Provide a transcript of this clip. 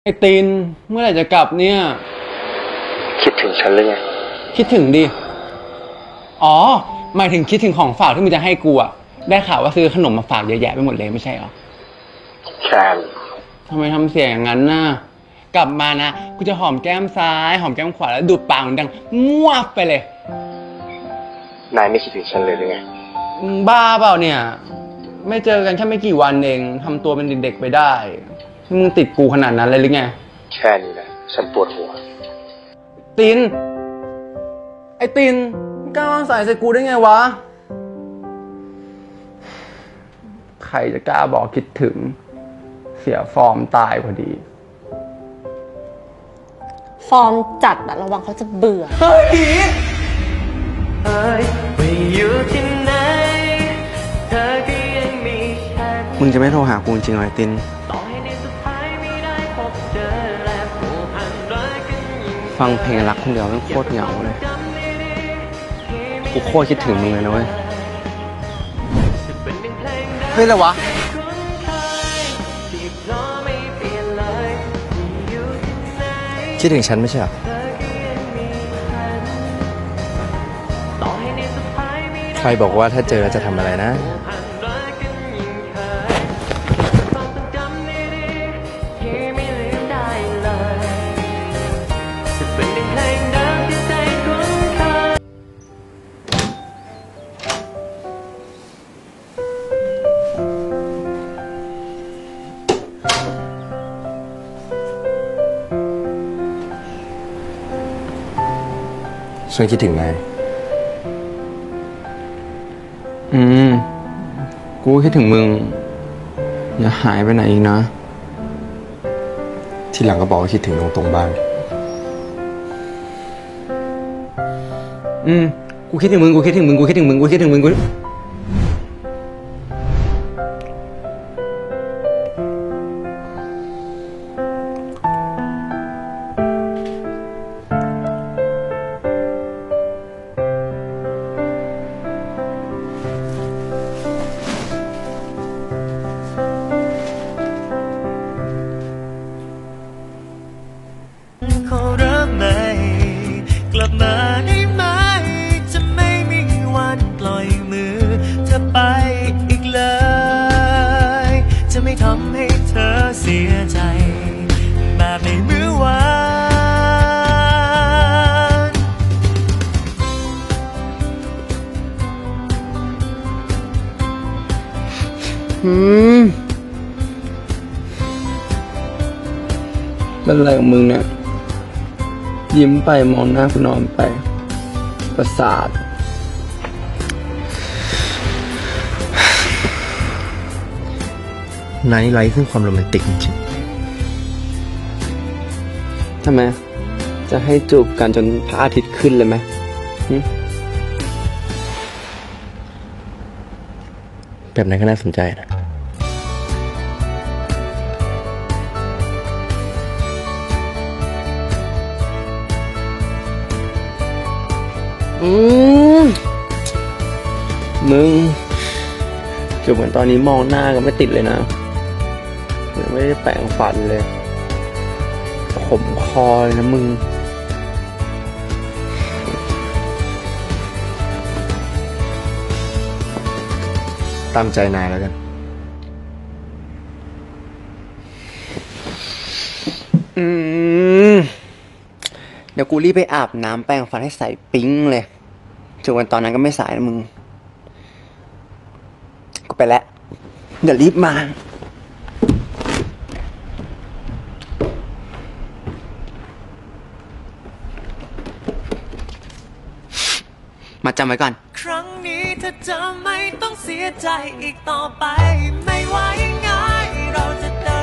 ไอตีนเมื่อไหร่จะกลับเนี่ยคิดถึงฉันหรือไงคิดถึงดิอ๋อหมายถึงคิดถึงของฝากที่มึงจะให้กูอะได้ข่าวว่าซื้อขนมมาฝากเยอะแยะไปหมดเลยไม่ใช่หรอแชนทำไมทำเสียงอย่างนั้นน่ะกลับมานะกูจะหอมแก้มซ้ายหอมแก้มขวาแล้วดูดปากมันดังมั่วไปเลยนายไม่คิดถึงฉันเลยหรือไงมึงบ้าเปล่าเนี่ยไม่เจอกันแค่ไม่กี่วันเองทำตัวเป็นเด็กๆไปได้มึงติดกูขนาดนั้นเลยหรือไงแค่นี้แหละฉันปวดหัวตีนไอ้ตีนกล้าวางสายใส่กูได้ไงวะใครจะกล้าบอกคิดถึงเสียฟอร์มตายพอดีฟอร์มจัดอะระวังเขาจะเบื่อเฮ้ยไปอยู่ที่ไหนเธอก็ยังมีฉันมึงจะไม่โทรหากูจริงเหรอตินต่อให้ในสุดท้ายไม่ได้พบเจอและผูกพันรักกันยิ่งฟังเพลงรักคนเดียวมันโคตรเหงาเลยกูโคตรคิดถึงมึงเลยนะเว้ยเฮ้ยอะไรวะคิดถึงฉันไม่ใช่หรอใครบอกว่าถ้าเจอแล้วจะทำอะไรนะฉันคิดถึงนายกูคิดถึงมึงอย่าหายไปไหนอีกนะทีหลังก็บอกว่าคิดถึงตรงๆบ้างกูคิดถึงมึงกูคิดถึงมึงกูคิดถึงมึงกูคิดถึงมึงกูขอรับไหมกลับมาได้ไหมจะไม่มีวันปล่อยมือเธอไปอีกเลยจะไม่ทำให้เธอเสียใจแบบในเมื่อวานเป็นอะไรของมึงเนี่ยยิ้มไปมองหน้ากูนอนไปประสาทนายไร้ซึ่งความโรแมนติกจริงทำไมจะให้จูบกันจนพระอาทิตย์ขึ้นเลยไหมแบบนั้นก็น่าสนใจนะมึงจูบเหมือนตอนนี้มองหน้าก็ไม่ติดเลยนะยังไม่ได้แปรงฟันเลยขมคอเลยนะมึงตามใจนายแล้วกันเดี๋ยวกูรีบไปอาบน้ำแปรงฟันให้ใส่ปิ๊งเลยจนวันตอนนั้นก็ไม่สายนะมึงกูไปแล้วเดี๋ยวรีบมาจำไว้ก่อนครั้งนี้เธอจะไม่ต้องเสียใจอีกต่อไปไม่ว่ายังไงเราจะเดิน